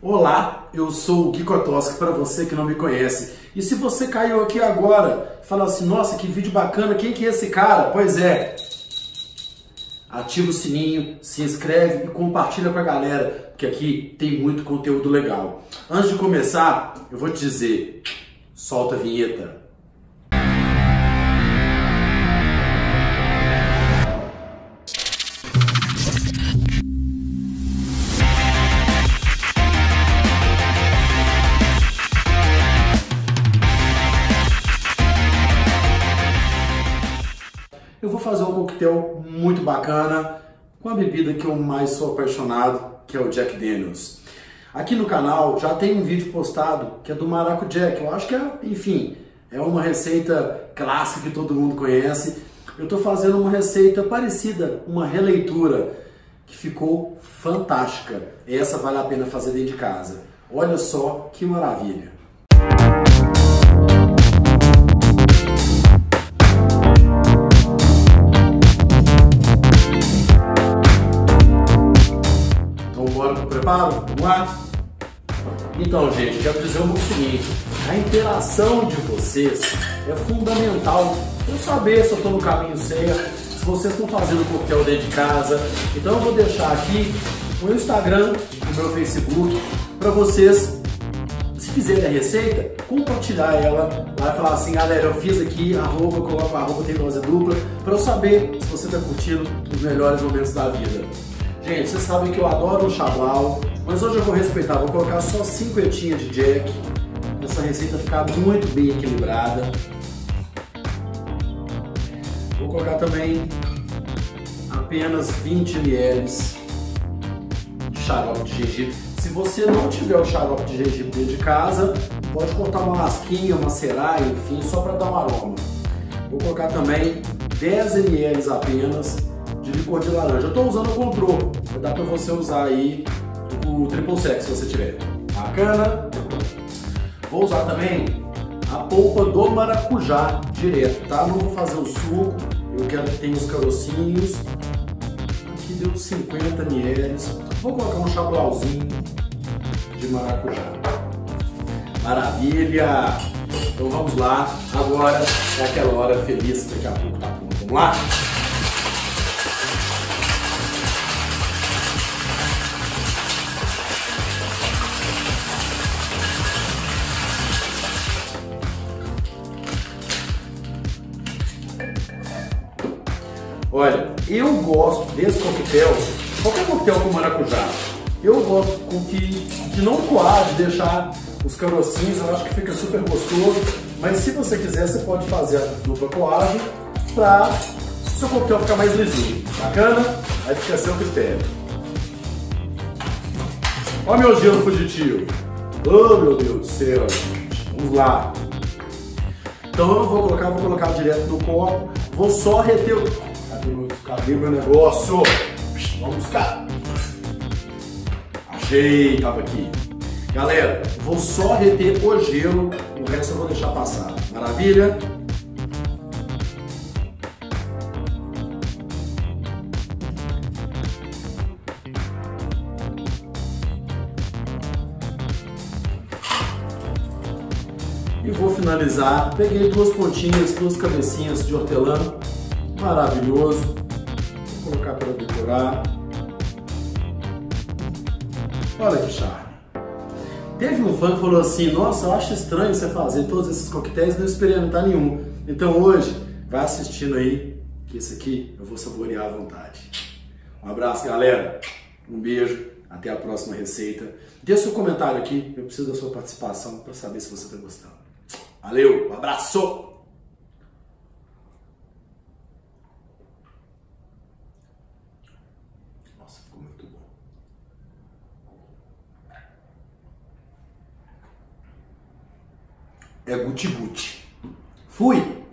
Olá, eu sou o Gui Kotoski, para você que não me conhece. E se você caiu aqui agora e fala assim, nossa, que vídeo bacana, quem que é esse cara? Pois é, ativa o sininho, se inscreve e compartilha com a galera, porque aqui tem muito conteúdo legal. Antes de começar, eu vou te dizer, solta a vinheta. Eu vou fazer um coquetel muito bacana com a bebida que eu mais sou apaixonado, que é o Jack Daniels. Aqui no canal já tem um vídeo postado que é do Maracujack. Eu acho que enfim, é uma receita clássica que todo mundo conhece. Eu estou fazendo uma receita parecida, uma releitura, que ficou fantástica. Essa vale a pena fazer dentro de casa. Olha só que maravilha! Preparo? Vamos lá? Então, gente, quero dizer o seguinte, a interação de vocês é fundamental para eu saber se eu estou no caminho certo, se vocês estão fazendo coquetel dentro de casa. Então eu vou deixar aqui o Instagram, o meu Facebook, para vocês, se fizerem a receita, compartilhar ela, lá e falar assim, galera, eu fiz aqui, arroba, coloco arroba, tem dose dupla, para eu saber se você está curtindo os melhores momentos da vida. Gente, vocês sabem que eu adoro um chablau, mas hoje eu vou respeitar, vou colocar só 5 gotinhas de Jack, para essa receita ficar muito bem equilibrada. Vou colocar também apenas 20 ml de xarope de gengibre. Se você não tiver o xarope de gengibre dentro de casa, pode cortar uma lasquinha, macerar, enfim, só para dar um aroma. Vou colocar também 10 ml apenas de licor de laranja. Eu estou usando o Control, dá para você usar aí o Triple Sec se você tiver. Bacana? Vou usar também a polpa do maracujá direto, tá? Não vou fazer o suco, eu quero que tenha os carocinhos. Aqui deu 50 ml. Vou colocar um chablauzinho de maracujá. Maravilha! Então vamos lá, agora é aquela hora feliz, daqui a pouco tá pronto. Vamos lá? Olha, eu gosto desse coquetel, qualquer coquetel com maracujá, eu gosto com que não coage, deixar os carocinhos, eu acho que fica super gostoso, mas se você quiser, você pode fazer a dupla coagem para o seu coquetel ficar mais lisinho. Bacana? Aí fica a seu critério. Olha meu gelo fugitivo. Oh meu Deus do céu, gente. Vamos lá. Então eu não vou colocar direto no copo, vou só reter o... Cadê meu negócio? Vamos buscar. Achei, tava aqui. Galera, vou só reter o gelo, o resto eu vou deixar passar. Maravilha? E vou finalizar. Peguei 2 pontinhas, 2 cabecinhas de hortelã. Maravilhoso. Vou colocar para decorar. Olha que charme. Teve um fã que falou assim, nossa, eu acho estranho você fazer todos esses coquetéis e não experimentar nenhum. Então hoje, vai assistindo aí, que esse aqui eu vou saborear à vontade. Um abraço, galera. Um beijo. Até a próxima receita. Deixe seu comentário aqui, eu preciso da sua participação para saber se você está gostando. Valeu, um abraço! Nossa, ficou muito bom. É guti-guti. Fui!